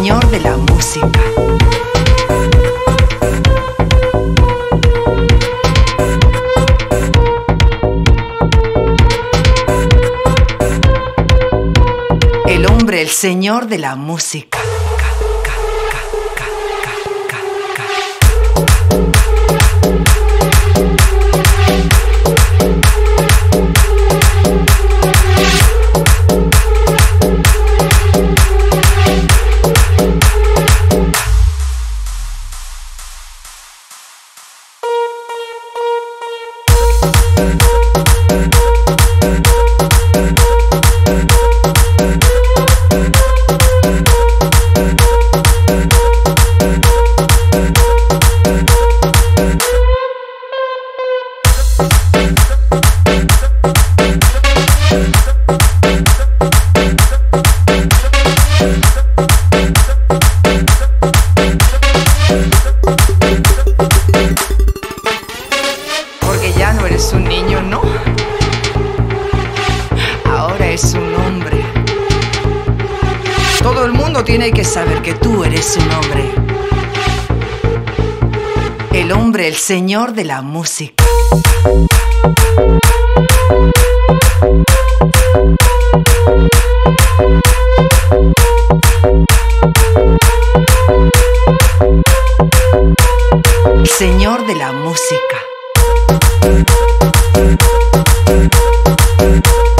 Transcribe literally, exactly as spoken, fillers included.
señor de la música. El hombre, el señor de la música. Ya no eres un niño, ¿no? Ahora es un hombre. Todo el mundo tiene que saber que tú eres un hombre. El hombre, el señor de la música. El señor de la música.